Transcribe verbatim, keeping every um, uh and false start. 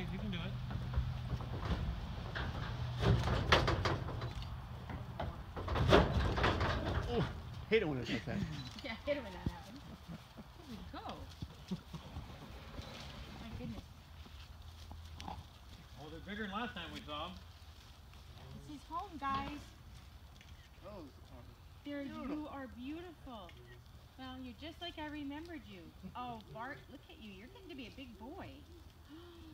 legs, you can do it. Oh, hate it when it does that. Yeah, hit it when that happens. Where did it go? My goodness. Oh, they're bigger than last time we saw them. This is home, guys. Those There, beautiful. you are beautiful. Well, you're just like I remembered you. Oh, Bart, look at you. You're getting to be a big boy.